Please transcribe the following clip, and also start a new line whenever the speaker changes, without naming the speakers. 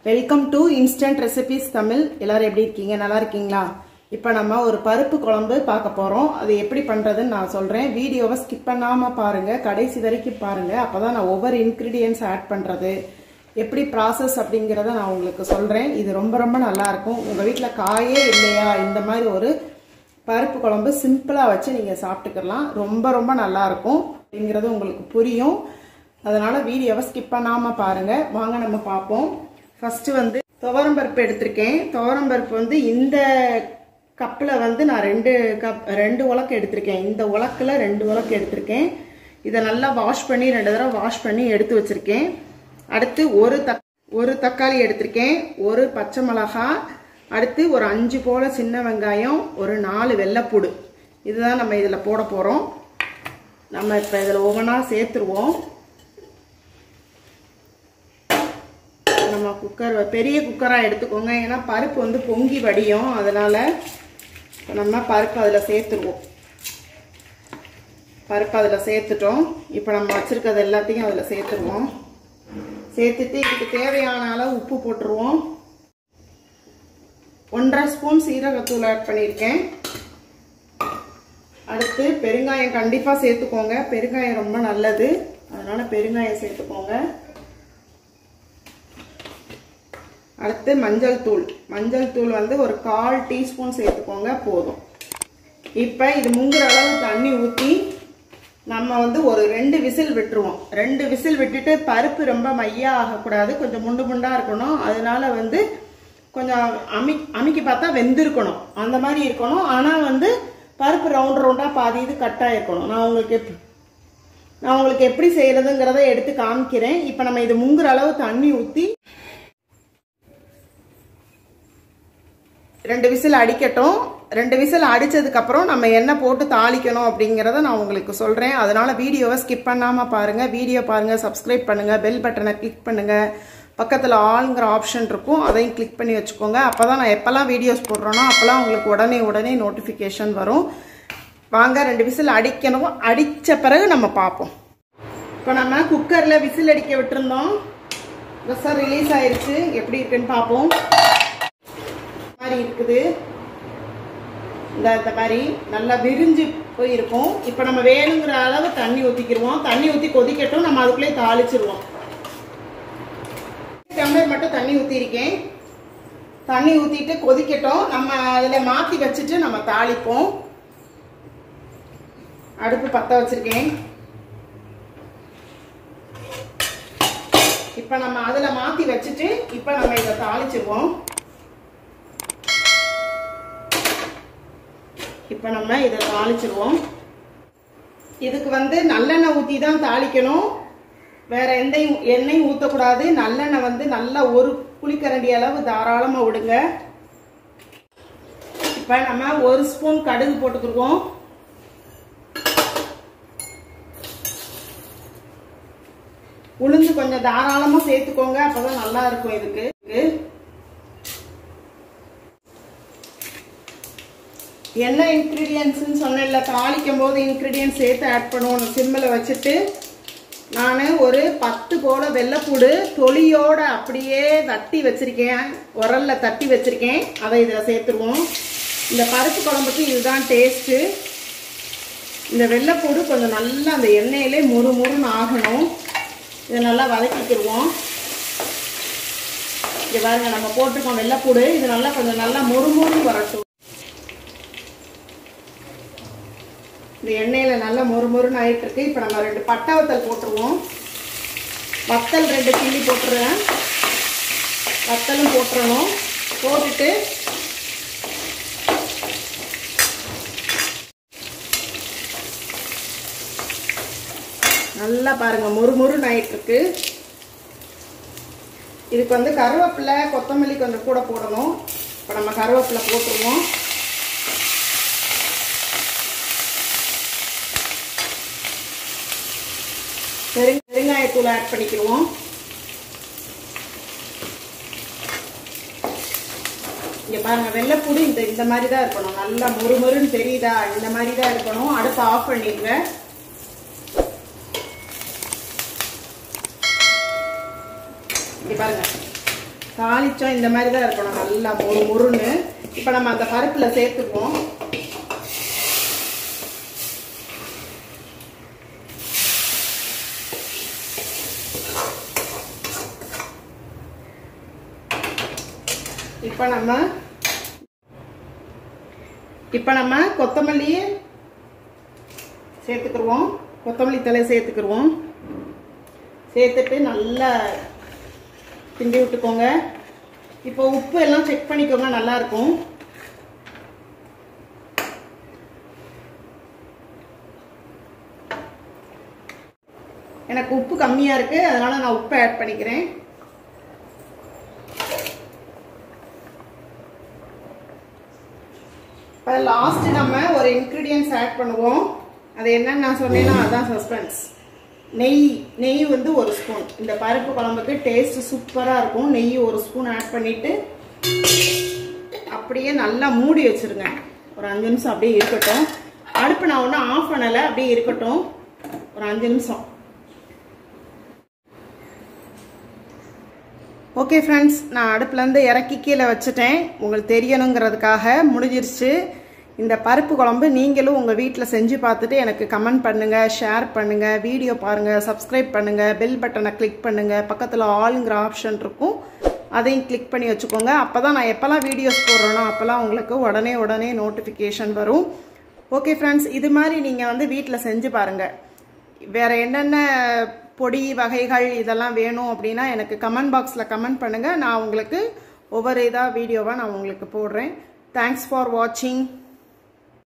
Welcome to instant recipes Tamil. எல்லாரும் எப்படி இருக்கீங்க? நல்லா இருக்கீங்களா? இப்போ நம்ம ஒரு பருப்பு குழம்பு பார்க்க போகிறோம். அது எப்படி பண்ணுறதுன்னு நான் சொல்கிறேன். வீடியோவை ஸ்கிப் பண்ணாமல் பாருங்கள், கடைசி வரைக்கும் பாருங்கள். அப்போ தான் நான் ஒவ்வொரு இன்க்ரீடியன்ஸ் ஆட் பண்ணுறது எப்படி ப்ராசஸ் அப்படிங்கிறத நான் உங்களுக்கு சொல்கிறேன். இது ரொம்ப ரொம்ப நல்லாயிருக்கும். உங்கள் வீட்டில் காயே இல்லையா, இந்த மாதிரி ஒரு பருப்பு குழம்பு சிம்பிளாக வச்சு நீங்கள் சாப்பிட்டுக்கலாம். ரொம்ப ரொம்ப நல்லாயிருக்கும் அப்படிங்கிறது உங்களுக்கு புரியும். அதனால் வீடியோவை ஸ்கிப் பண்ணாமல் பாருங்கள். வாங்க நம்ம பார்ப்போம். ஃபஸ்ட்டு வந்து துவரம்பருப்பு எடுத்திருக்கேன். துவரம்பருப்பு வந்து இந்த கப்பில் வந்து நான் ரெண்டு உலக்கு எடுத்திருக்கேன். இந்த உலக்கில் 2 உலக்கு எடுத்திருக்கேன். இதை நல்லா வாஷ் பண்ணி 2 தடவை வாஷ் பண்ணி எடுத்து வச்சுருக்கேன். அடுத்து ஒரு தக்காளி எடுத்திருக்கேன், ஒரு பச்சை மிளகாய், அடுத்து ஒரு 5 போல சின்ன வெங்காயம், ஒரு 4 வெள்ளைப்பூடு. இதுதான் நம்ம இதில் போட போகிறோம். நம்ம இப்போ இதில் ஒவ்வொன்றா சேர்த்துருவோம். நம்ம பெரிய குக்கராக எடுத்துக்கோங்க, ஏன்னா பருப்பு வந்து பொங்கி வடியும். அதனால் நம்ம பருப்பு அதில் சேர்த்துருவோம். பருப்பு அதில் சேர்த்துட்டோம். இப்போ நம்ம வச்சுருக்கிறது எல்லாத்தையும் அதில் சேர்த்துருவோம். சேர்த்துட்டு இதுக்கு தேவையான அளவு உப்பு போட்டுருவோம். 1.5 ஸ்பூன் சீரகத்தூள் ஆட் பண்ணியிருக்கேன். அடுத்து பெருங்காயம் கண்டிப்பாக சேர்த்துக்கோங்க. பெருங்காயம் ரொம்ப நல்லது, அதனால் பெருங்காயம் சேர்த்துக்கோங்க. அடுத்து மஞ்சள் தூள் வந்து ஒரு 1/4 டீஸ்பூன் சேர்த்துக்கோங்க, போதும். இப்போ இது முங்குற அளவு தண்ணி ஊற்றி நம்ம வந்து ஒரு 2 விசில் விட்டுருவோம். 2 விசில் விட்டுட்டு, பருப்பு ரொம்ப மையா ஆகக்கூடாது, கொஞ்சம் முண்டு முண்டாக இருக்கணும். அதனால வந்து கொஞ்சம் அமுக்கி பார்த்தா வெந்திருக்கணும், அந்த மாதிரி இருக்கணும். ஆனால் வந்து பருப்பு ரவுண்டாக பாதி இது கட்டாக இருக்கணும். நான் உங்களுக்கு எப்படி செய்யறதுங்கிறத எடுத்து காமிக்கிறேன். இப்போ நம்ம இது முங்குற அளவு தண்ணி ஊற்றி 2 விசில் அடிக்கட்டும். 2 விசில் அடித்ததுக்கப்புறம் நம்ம என்ன போட்டு தாளிக்கணும் அப்படிங்கிறத நான் உங்களுக்கு சொல்கிறேன். அதனால் வீடியோவை ஸ்கிப் பண்ணாமல் பாருங்கள். வீடியோ பாருங்கள், சப்ஸ்கிரைப் பண்ணுங்கள், பெல் பட்டனை கிளிக் பண்ணுங்கள். பக்கத்தில் ஆளுங்கிற ஆப்ஷன் இருக்கும், அதையும் கிளிக் பண்ணி வச்சுக்கோங்க. அப்போ தான் நான் எப்போல்லாம் வீடியோஸ் போடுறேனோ அப்போல்லாம் உங்களுக்கு உடனே நோட்டிஃபிகேஷன் வரும். வாங்க 2 விசில் அடிக்கணும். அடித்த பிறகு நம்ம பார்ப்போம். இப்போ நம்ம குக்கரில் விசில் அடிக்க விட்டுருந்தோம். ப்ரெஷர் ரிலீஸ் ஆயிடுச்சு. எப்படி இருக்குன்னு பார்ப்போம். மாதிரி இருக்குது, இந்த மாதிரி நல்லா விரிஞ்சு போயிருக்கும். இப்போ நம்ம வேணுங்கிற அளவு தண்ணி ஊற்றிக்கிடுவோம். தண்ணி ஊற்றி கொதிக்கட்டும், நம்ம அதுக்குள்ளே தாளிச்சிருவோம். டம்ளர் மட்டும் தண்ணி ஊற்றிருக்கேன். தண்ணி ஊற்றிட்டு கொதிக்கட்டும். நம்ம அதில் மாற்றி வச்சுட்டு நம்ம தாளிப்போம். அடுப்பு பற்ற வச்சிருக்கேன். இப்போ நம்ம அதில் மாற்றி வச்சுட்டு இப்போ நம்ம இதை தாளிச்சிருவோம். இப்போ நம்ம இதை தாளிச்சிருவோம். இதுக்கு வந்து நல்லெண்ணெய் ஊற்றி தான் தாளிக்கணும், வேற எந்த எண்ணெயும் ஊற்றக்கூடாது. நல்லெண்ணெய் வந்து நல்லா ஒரு குழிக்கரண்டி அளவு தாராளமாக விடுங்க. இப்போ நம்ம 1 ஸ்பூன் கடுகு போட்டுக்கிடுவோம். உளுந்து கொஞ்சம் தாராளமாக சேர்த்துக்கோங்க, அப்போதான் நல்லா இருக்கும். இதுக்கு என்ன இன்க்ரீடியன்ட்ஸ்ன்னு சொன்னேன்ல, தாளிக்கும் போது இன்க்ரீடியன்ட்ஸ் சேர்த்து ஆட் பண்ணுவோம். சிம்மில் வச்சுட்டு நான் ஒரு 10 போல வெள்ளைப்பூடு தொலியோட அப்படியே தட்டி வச்சிருக்கேன், உரலில் தட்டி வச்சிருக்கேன். அதை இதில் சேர்த்துருவோம். இந்த பருப்பு குழம்புக்கு இதுதான் டேஸ்ட்டு. இந்த வெள்ளைப்பூடு கொஞ்சம் நல்லா அந்த எண்ணெயிலே முறுமுறுன்னு ஆகணும். இதை நல்லா வதக்கிக்கிடுவோம். இங்கே பாருங்க, நம்ம போட்டிருக்கோம் வெள்ளைப்பூடு. இது நல்லா கொஞ்சம் நல்லா முறுமுறுன்னு வரட்டும். இந்த எண்ணெயில் நல்லா மொறுமொறுன்னு ஆகிட்டு இருக்கு. இப்போ நம்ம 2 பட்டை வத்தல் போட்டுருவோம். வத்தல் 2 கிள்ளி போட்டுருவேன். வத்தலும் போட்டுறணும். போட்டுட்டு நல்லா பாருங்கள் மொறுமொறுன்னு ஆகிட்டு இருக்கு. இதுக்கு வந்து கருவேப்பிலை கொத்தமல்லி கொஞ்சம் கூட போடணும். இப்போ நம்ம கருவேப்பிலை போட்டுருவோம். பெருங்காயத்தூள் ஆட் பண்ணிக்கிடுவோம். இங்கே பாருங்கள், வெள்ளைப்பூடி இந்த மாதிரி தான் இருக்கணும். நல்லா மொறுமொறுன்னு தெரியுதா? இந்த மாதிரி தான் இருக்கணும். அடுப்பு ஆஃப் பண்ணிடுங்க. இங்கே பாருங்க, தாளிச்சோம் இந்த மாதிரி தான் இருக்கணும், நல்லா மொறு மொறுன்னு. இப்போ நம்ம அந்த பருப்பில் சேர்த்துக்குவோம். இப்போ நம்ம கொத்தமல்லி சேர்த்துக்குருவோம். கொத்தமல்லி தழை சேர்த்துக்குருவோம். சேர்த்துட்டு நல்லா கிண்டி விட்டுக்கோங்க. இப்போ உப்பு எல்லாம் செக் பண்ணிக்கோங்க, நல்லா இருக்கும். எனக்கு உப்பு கம்மியா இருக்கு, அதனால நான் உப்பு ஆட் பண்ணிக்கிறேன். லாஸ்ட் நம்ம ஒரு இன்கிரீடியன்ஸ் ஆட் பண்ணுவோம். அது என்னன்னு நான் சொன்னேன்னா அதான் சஸ்பென்ஸ். நெய் வந்து ஒரு ஸ்பூன். இந்த பருப்பு குழம்புக்கு டேஸ்ட் சூப்பரா இருக்கும். நெய் ஒரு ஸ்பூன் ஆட் பண்ணிட்டு அப்படியே நல்லா மூடி வச்சிருங்க. ஒரு 5 நிமிஷம் அப்படியே இருக்கட்டும். அடுப்பு நான் ஒன்றும் ஆஃப் பண்ணலை, அப்படியே இருக்கட்டும் ஒரு 5 நிமிஷம். ஓகே ஃப்ரெண்ட்ஸ், நான் அடுப்புலேருந்து இறக்கி கீழே வச்சுட்டேன். உங்களுக்கு தெரியணுங்கிறதுக்காக முடிஞ்சிருச்சு. இந்த பருப்பு குழம்பு நீங்களும் உங்கள் வீட்டில் செஞ்சு பார்த்துட்டு எனக்கு கமெண்ட் பண்ணுங்கள், ஷேர் பண்ணுங்கள், வீடியோ பாருங்கள், சப்ஸ்கிரைப் பண்ணுங்கள், பெல் பட்டனை கிளிக் பண்ணுங்கள். பக்கத்தில் ஆளுங்கிற ஆப்ஷன் இருக்கும், அதையும் கிளிக் பண்ணி வச்சுக்கோங்க. அப்போ தான் நான் எப்போல்லாம் வீடியோஸ் போடுறேனோ அப்போல்லாம் உங்களுக்கு உடனே நோட்டிஃபிகேஷன் வரும். ஓகே ஃப்ரெண்ட்ஸ், இது மாதிரி நீங்கள் வந்து வீட்டில் செஞ்சு பாருங்கள். வேறு என்னென்ன பொடி வகைகள் இதெல்லாம் வேணும் அப்படின்னா எனக்கு கமெண்ட் பாக்ஸில் கமெண்ட் பண்ணுங்கள். நான் உங்களுக்கு ஒவ்வொரு வீடியோவாக நான் உங்களுக்கு போடுறேன். தேங்க்ஸ் ஃபார் வாட்சிங்.